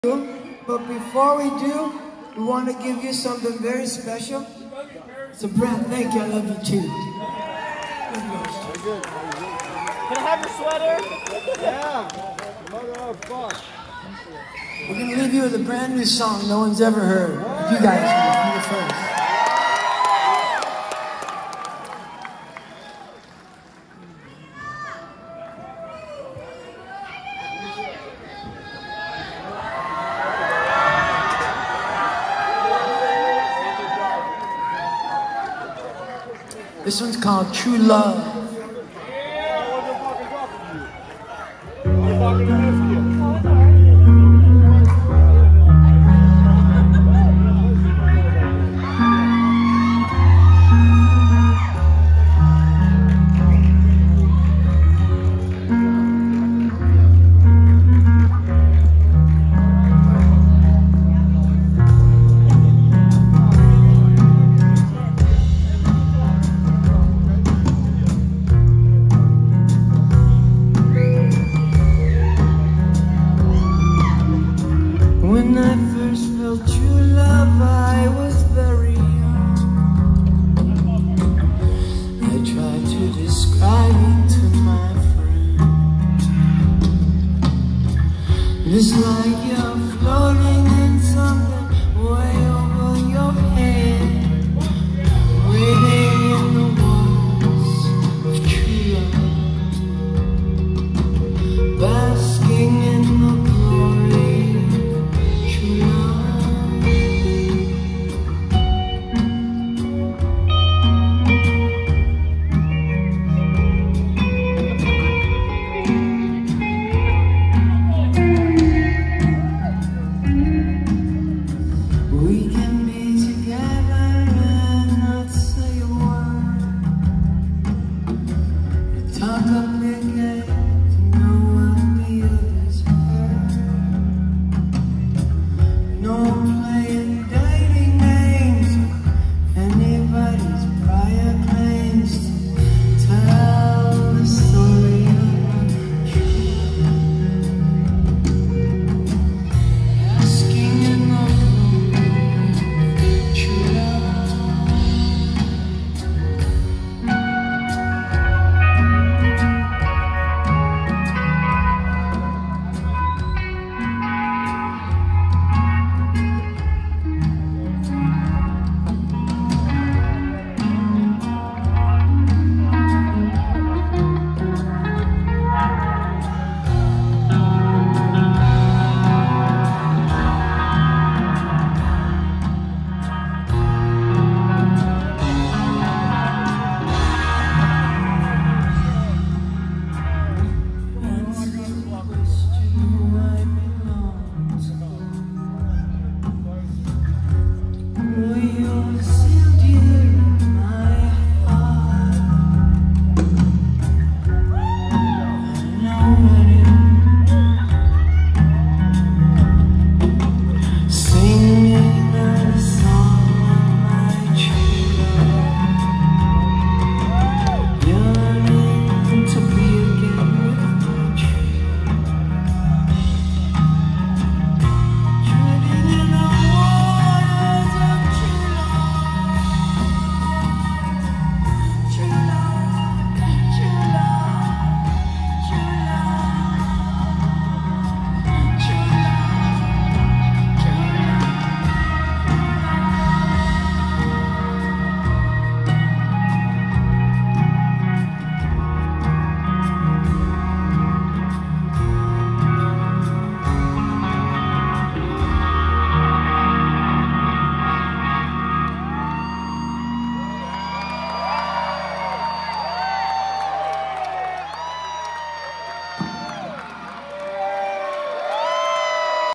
But before we do, we want to give you something very special. So Brad, thank you. I love you too. Very good. Can I have your sweater? Yeah. Mother of fuck. We're going to leave you with a brand new song no one's ever heard. You guys can be the first. This one's called True Love. When I first felt true love, I was very young. I tried to describe it to my friend. It's like you're floating